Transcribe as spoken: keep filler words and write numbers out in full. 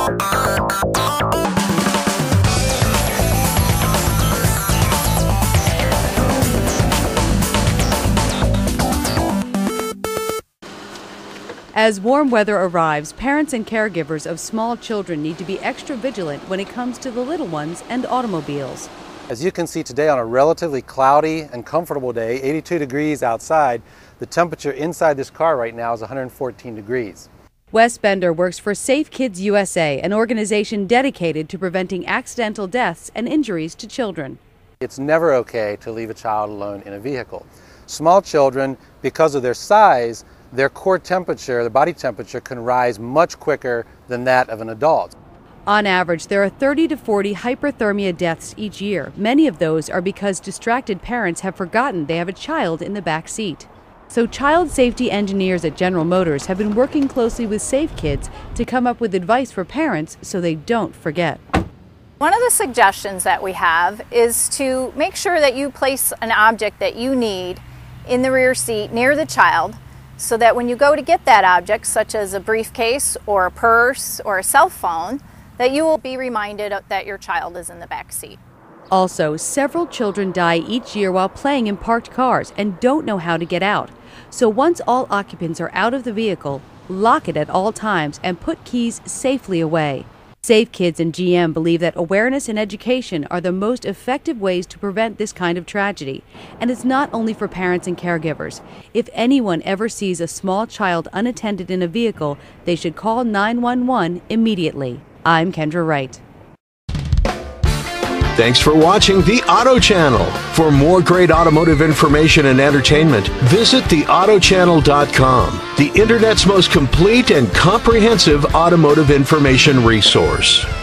As warm weather arrives, parents and caregivers of small children need to be extra vigilant when it comes to the little ones and automobiles. As you can see today, on a relatively cloudy and comfortable day, eighty-two degrees outside, the temperature inside this car right now is one hundred fourteen degrees. Wes Bender works for Safe Kids U S A, an organization dedicated to preventing accidental deaths and injuries to children. It's never okay to leave a child alone in a vehicle. Small children, because of their size, their core temperature, the body temperature, can rise much quicker than that of an adult. On average, there are thirty to forty hyperthermia deaths each year. Many of those are because distracted parents have forgotten they have a child in the back seat. So child safety engineers at General Motors have been working closely with Safe Kids to come up with advice for parents so they don't forget. One of the suggestions that we have is to make sure that you place an object that you need in the rear seat near the child, so that when you go to get that object, such as a briefcase or a purse or a cell phone, that you will be reminded that your child is in the back seat. Also, several children die each year while playing in parked cars and don't know how to get out. So once all occupants are out of the vehicle, lock it at all times and put keys safely away. Safe Kids and G M believe that awareness and education are the most effective ways to prevent this kind of tragedy. And it's not only for parents and caregivers. If anyone ever sees a small child unattended in a vehicle, they should call nine one one immediately. I'm Kendra Wright. Thanks for watching the Auto Channel. For more great automotive information and entertainment, visit the auto channel dot com, the Internet's most complete and comprehensive automotive information resource.